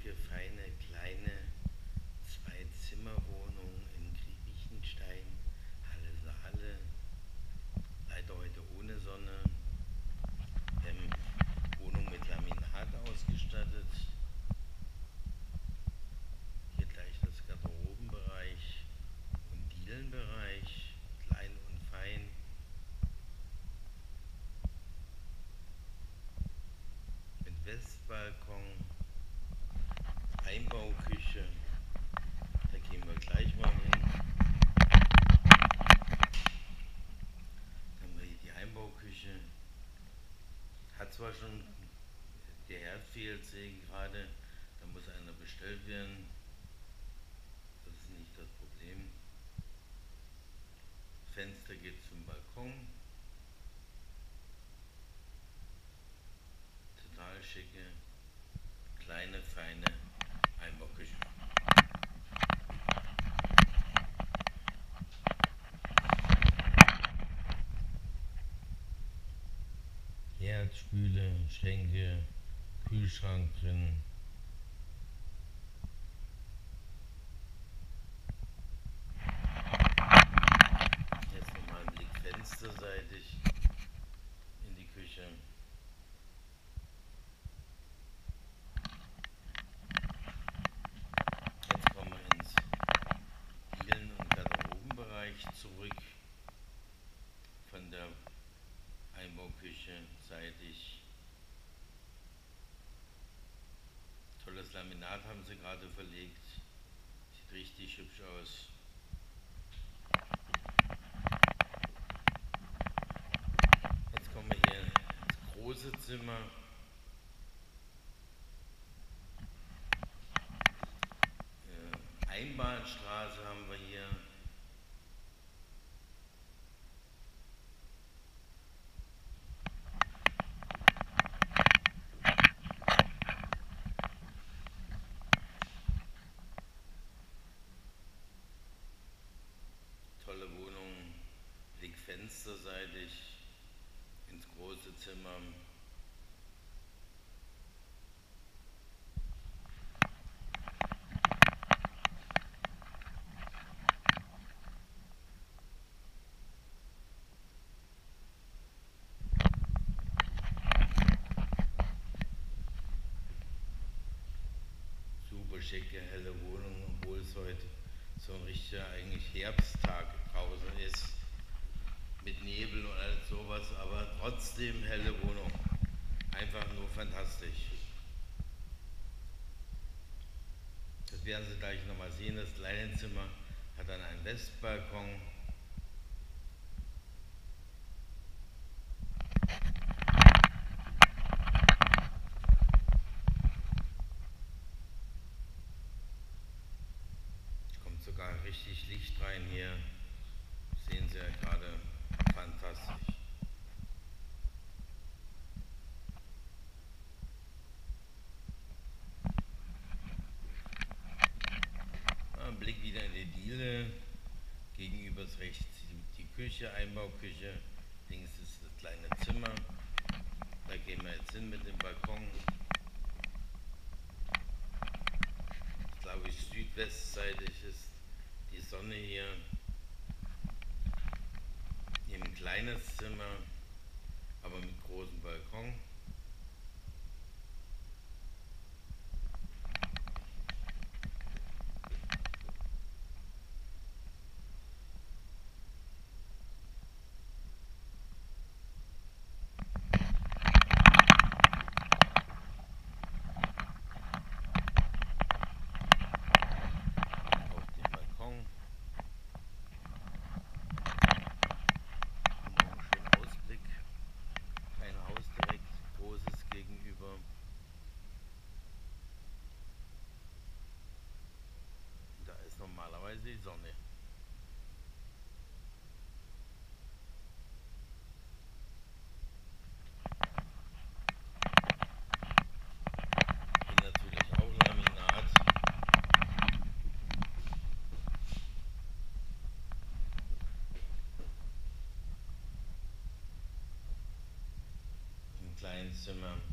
schicke, feine, kleine Zwei-Zimmer-Wohnung in Griechenstein, Halle Saale. Leider heute ohne Sonne. Wohnung mit Laminat ausgestattet. Hier gleich das Garderobenbereich und Dielenbereich, klein und fein. Mit Westbalkon, Einbauküche, da gehen wir gleich mal hin. Dann haben wir hier die Einbauküche. Hat zwar schon, der Herd fehlt, sehe ich gerade, da muss einer bestellt werden. Das ist nicht das Problem. Fenster geht zum Balkon. Total schicke, kleine, feine Einbauküche. Herd, Spüle, Schränke, Kühlschrank drin. Jetzt nochmal einen Blick fensterseitig in die Küche. Jetzt kommen wir ins Dielen- und Garderobenbereich zurück. Von der Einbauküche seitig. Tolles Laminat haben sie gerade verlegt. Sieht richtig hübsch aus. Jetzt kommen wir hier ins große Zimmer. Einbahnstraße haben wir hier. Tolle Wohnung, Blick fensterseitig ins große Zimmer. Super schicke, helle Wohnung, obwohl es heute so ein richtiger eigentlich Herbsttag draußen ist. Mit Nebel und alles sowas, aber trotzdem helle Wohnung. Einfach nur fantastisch. Das werden Sie gleich nochmal sehen. Das kleine Zimmer hat dann einen Westbalkon. Kommt sogar richtig Licht rein hier. Sehen Sie ja gerade, fantastisch. Ein Blick wieder in die Diele. Gegenüber ist rechts die Küche, Einbauküche. Links ist das kleine Zimmer. Da gehen wir jetzt hin mit dem Balkon. Ich glaube, südwestseitig ist die Sonne hier. Hier ein kleines Zimmer, aber mit großem Balkon. Normalerweise die Sonne. Hier natürlich auch Laminat. Im kleinen Zimmer.